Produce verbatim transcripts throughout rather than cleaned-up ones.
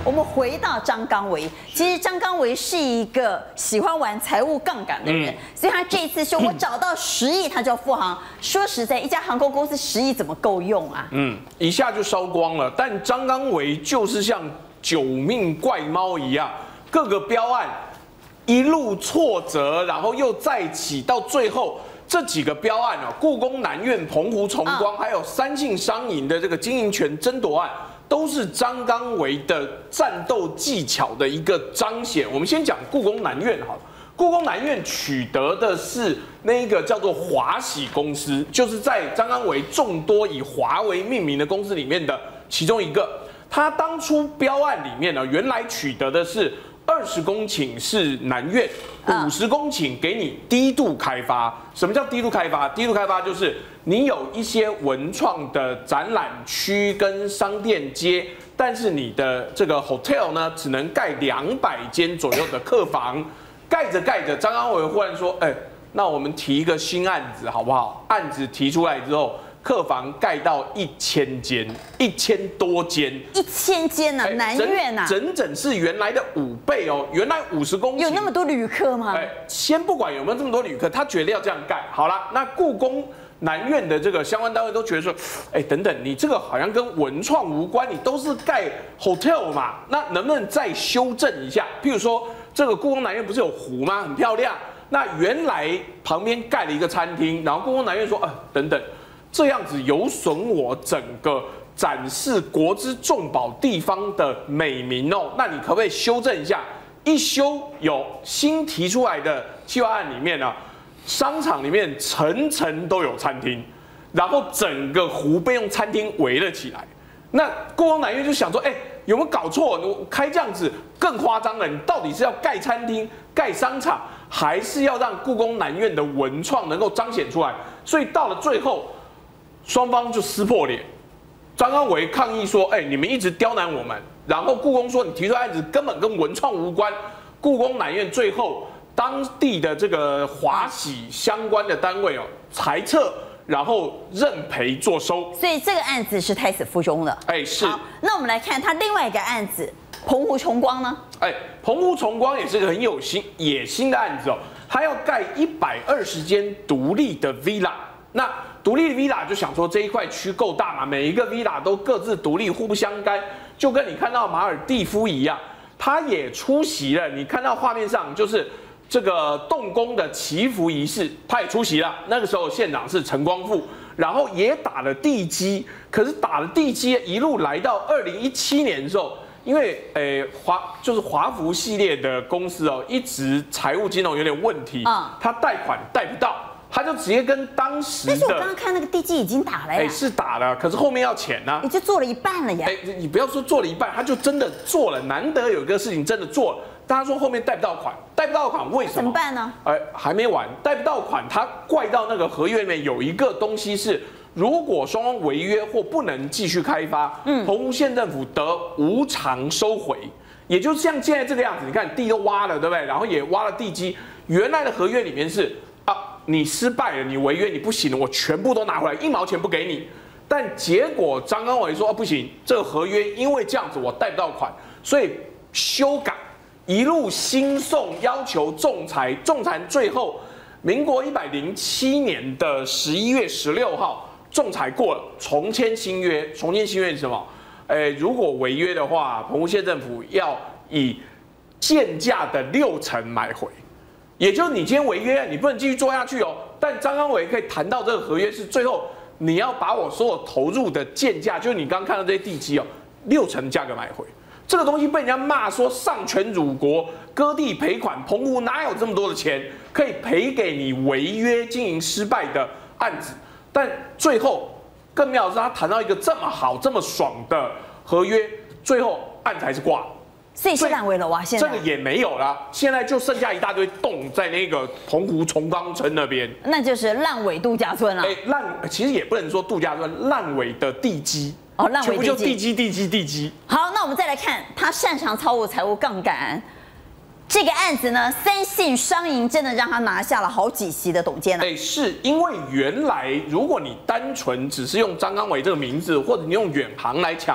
我们回到张刚维，其实张刚维是一个喜欢玩财务杠杆的人，嗯、所以他这一次说我找到十亿，他就要复航。说实在，一家航空公司十亿怎么够用啊？ 嗯，一下就烧光了。但张刚维就是像九命怪猫一样，各个标案一路挫折，然后又再起，到最后。这几个标案啊，故宫南院、澎湖崇光，还有三信商银的这个经营权争夺案，都是张刚维的战斗技巧的一个彰显。我们先讲故宫南院好了，故宫南院取得的是那一个叫做华喜公司，就是在张刚维众多以华为命名的公司里面的其中一个。他当初标案里面呢，原来取得的是。二十公顷是南院，五十公顷给你低度开发。什么叫低度开发？低度开发就是你有一些文创的展览区跟商店街，但是你的这个 hotel 呢，只能盖两百间左右的客房。盖着盖着，张刚维忽然说：“哎，那我们提一个新案子好不好？”案子提出来之后。客房盖到一千间，一千多间， 一千间呐，南院呐， 整整是原来的五倍哦。原来五十公顷， 有那么多旅客吗？ 哎，先不管有没有这么多旅客，他觉得要这样盖。好了，那故宫南院的这个相关单位都觉得说，哎，等等，你这个好像跟文创无关，你都是盖 hotel 嘛，那能不能再修正一下？譬如说，这个故宫南院不是有湖吗？很漂亮。那原来旁边盖了一个餐厅，然后故宫南院说，啊，等等。这样子有损我整个展示国之重宝地方的美名哦，那你可不可以修正一下？一修有新提出来的计划案里面呢，商场里面层层都有餐厅，然后整个湖被用餐厅围了起来。那故宫南院就想说，哎，有没有搞错？我开这样子更夸张了，你到底是要盖餐厅、盖商场，还是要让故宫南院的文创能够彰显出来？所以到了最后。双方就撕破脸，张刚维抗议说：“哎，你们一直刁难我们。”然后故宫说：“你提出的案子根本跟文创无关。”故宫南院最后当地的这个华喜相关的单位哦裁撤，然后认赔作收。 所以这个案子是胎死腹中的。 哎，是。 好，那我们来看他另外一个案子，澎湖崇光呢？ 哎，澎湖崇光也是个很有心野心的案子哦，他要盖一百二十间独立的 villa。那独立的 villa 就想说这一块区够大嘛，每一个 villa 都各自独立，互不相干，就跟你看到马尔地夫一样，他也出席了。你看到画面上就是这个动工的祈福仪式，他也出席了。那个时候县长是陈光复，然后也打了地基。可是打了地基，一路来到二零一七年的时候，因为诶华就是华福系列的公司哦，一直财务金融有点问题，啊，他贷款贷不到。他就直接跟当时的， 但是我刚刚看那个地基已经打了呀， 哎，是打了，可是后面要钱呢、啊， 你就做了一半了呀， 哎，你不要说做了一半，他就真的做了，难得有一个事情真的做了，但他说后面贷不到款，贷不到款为什么？ 怎么办呢？ 哎，还没完，贷不到款，他怪到那个合约里面有一个东西是，如果双方违约或不能继续开发，嗯，澎湖县政府得无偿收回，也就像现在这个样子，你看地都挖了，对不对？然后也挖了地基，原来的合约里面是。你失败了，你违约，你不行了，我全部都拿回来，一毛钱不给你。但结果张刚维说、啊、不行，这个合约因为这样子我贷不到款，所以修改，一路新送，要求仲裁，仲裁最后民国一百零七年的十一月十六号仲裁过了，重签新约。重签新约是什么？诶，如果违约的话，澎湖县政府要以建价的六成买回。也就是你今天违约，你不能继续做下去哦。但张刚维可以谈到这个合约是最后你要把我所有投入的建价，就是你刚刚看到这些地基哦，六成价格买回。这个东西被人家骂说丧权辱国、割地赔款，澎湖哪有这么多的钱可以赔给你违约经营失败的案子？但最后更妙的是，他谈到一个这么好、这么爽的合约，最后案子还是挂了。 所以是烂尾了哇！现在这个也没有了，现在就剩下一大堆洞在那个澎湖崇光村那边， 那就是烂尾度假村了。 哎，烂其实也不能说度假村，烂尾的地基哦，烂尾全部就地基、地基、地基。 好，那我们再来看他擅长操作财务杠杆这个案子呢，三信商银真的让他拿下了好几席的董监了。 哎，是因为原来如果你单纯只是用张刚维这个名字，或者你用远航来抢。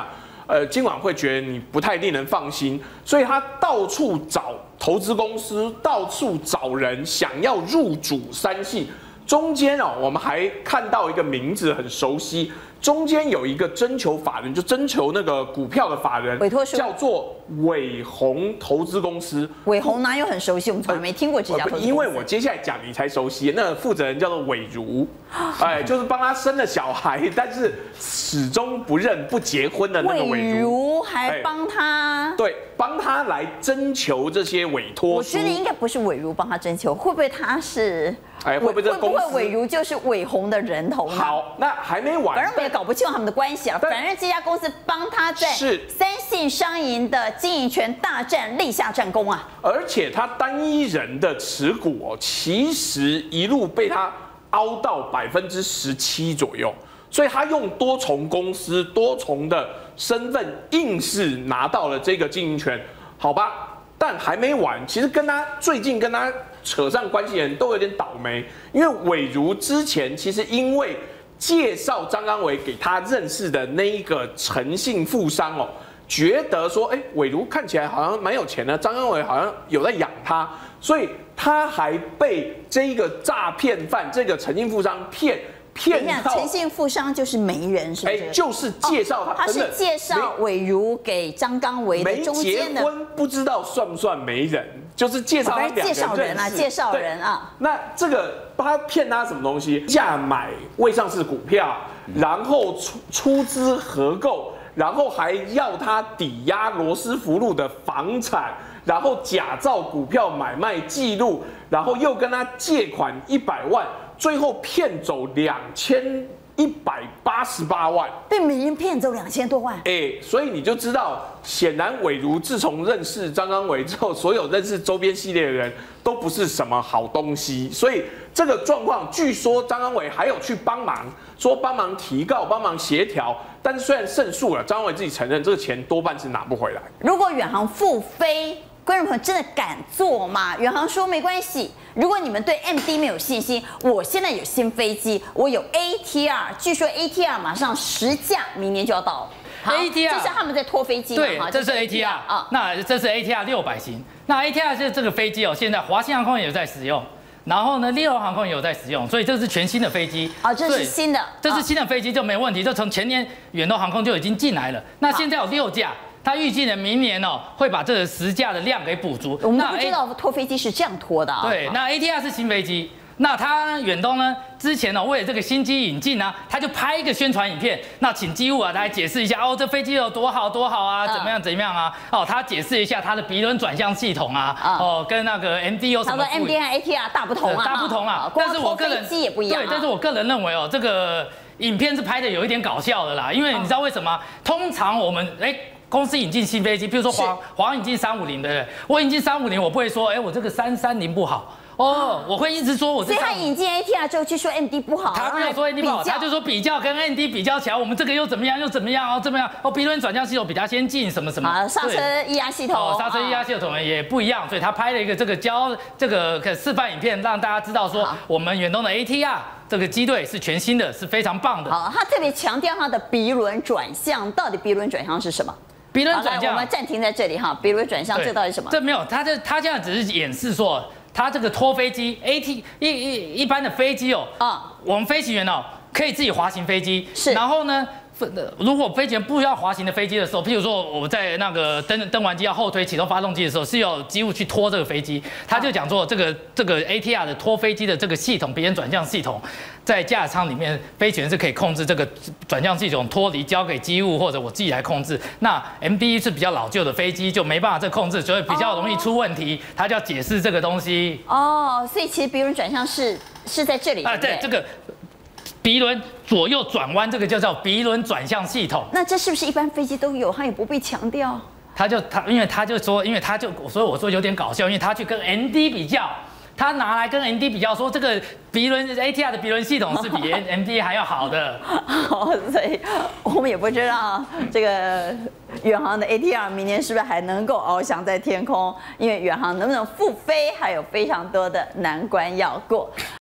呃，金管会觉得你不太令人放心，所以他到处找投资公司，到处找人想要入主三信。中间哦，我们还看到一个名字很熟悉，中间有一个征求法人，就征求那个股票的法人， 委托书叫做伟宏投资公司。 伟宏哪有很熟悉？我们从来没听过这家投资公司。 因为我接下来讲你才熟悉，那个负责人叫做伟如，哎，就是帮他生了小孩，但是始终不认不结婚的那个伟如， 伟如还帮他， 对，帮他来征求这些委托书。 我觉得应该不是伟如帮他征求，会不会他是？ 哎，会不会这个公司？ 会不会伟如就是伟宏的人头呢？ 好，那还没完， 反正我们也搞不清楚他们的关系啊。反正这家公司帮他在三信商银的经营权大战立下战功啊。 而且他单一人的持股哦，其实一路被他凹到百分之十七左右，所以他用多重公司、多重的身份，硬是拿到了这个经营权，好吧？但还没完，其实跟他最近跟他扯上关系的人都有点倒霉，因为伟如之前其实因为介绍张刚伟给他认识的那一个诚信富商哦，觉得说，哎，伟如看起来好像蛮有钱的，张刚伟好像有在养他，所以他还被这一个诈骗犯、这个诚信富商骗。骗到诚信富商就是媒人，是不是？ 哎，就是介绍他， 他是介绍伟如给张刚维的中间的， 没结婚不知道算不算媒人，就是介绍他两个人介绍人啊，介绍人啊。 那这个他骗他什么东西？价买未上市股票，然后出出资合购，然后还要他抵押罗斯福路的房产，然后假造股票买卖记录，然后又跟他借款一百万。最后骗走两千一百八十八万， 被媒人骗走两千多万。 哎，所以你就知道，显然伟如自从认识张刚伟之后，所有认识周边系列的人都不是什么好东西。所以这个状况，据说张刚伟还有去帮忙，说帮忙提告、帮忙协调，但是虽然胜诉了，张刚伟自己承认这个钱多半是拿不回来。 如果远航复飞，观众朋友真的敢做吗？远航说没关系，如果你们对 M D 没有信心，我现在有新飞机，我有 A T R， 据说 A T R 马上实价，明年就要到了。 A T R 这是他们在拖飞机， 对，这是 A T R 啊，那这是 A T R 六百型，那 A T R 是这个飞机哦，现在华信航空也有在使用。然后呢，利欧航空也有在使用，所以这是全新的飞机啊，这是新的， 这是新的飞机就没问题，就从前年远东航空就已经进来了。那现在有六架，它预计呢明年哦会把这个十架的量给补足。 我们不知道拖飞机是这样拖的啊。 对，那 A T R 是新飞机。那他远东呢？之前呢、哦，为了这个新机引进呢、啊，他就拍一个宣传影片，那请机务啊来解释一下哦，这飞机有多好多好啊，怎么样怎么样啊？哦，他解释一下他的鼻轮转向系统啊，哦，跟那个 M D 有什么不一样？ 他说 M D 和 A T R 大不同啊， 大不同啊。 但是我个人也不一样、啊。 对，但是我个人认为哦，这个影片是拍的有一点搞笑的啦，因为你知道为什么？通常我们哎。公司引进新飞机，比如说华华引进三五零，对不对？我引进三五零，我不会说，哎，我这个三三零不好。哦，我会一直说我这。 所以他引进 A T R 之后，去说 M D 不好。 他没有说 M D 不好，他就说比较跟 M D 比较起来，我们这个又怎么样又怎么样哦，怎么样哦？鼻轮转向系统比它先进，什么什么。 啊，刹车液压系统。 哦，刹车液压系统也不一样，所以他拍了一个这个教这个示范影片，让大家知道说我们远东的 A T R 这个机队是全新的，是非常棒的。 好，他特别强调他的鼻轮转向，到底鼻轮转向是什么？ 鼻轮转向， 我们暂停在这里哈。鼻轮转向这到底是什么？ 这没有，他这他现在只是演示说，他这个拖飞机 A T 一一一般的飞机哦，啊，我们飞行员哦可以自己滑行飞机， 是， 然后呢。如果飞行员不要滑行的飞机的时候，譬如说我在那个登登完机要后推启动发动机的时候，是要机务去拖这个飞机。他就讲说，这个这个 A T R 的拖飞机的这个系统，鼻轮转向系统，在驾驶舱里面，飞行员是可以控制这个转向系统脱离，交给机务或者我自己来控制。那 M D 是比较老旧的飞机，就没办法这控制，所以比较容易出问题。他就要解释这个东西。 哦，所以其实鼻轮转向是是在这里。 啊，对，这个。鼻轮左右转弯，这个就叫鼻轮转向系统。 那这是不是一般飞机都有？他也不必强调。 他就他，因为他就说，因为他就，所以我说有点搞笑，因为他去跟 M D 比较，他拿来跟 M D 比较，说这个鼻轮 A T R 的鼻轮系统是比 M D 还要好的。 好，所以我们也不知道这个远航的 A T R 明年是不是还能够翱翔在天空，因为远航能不能复飞，还有非常多的难关要过。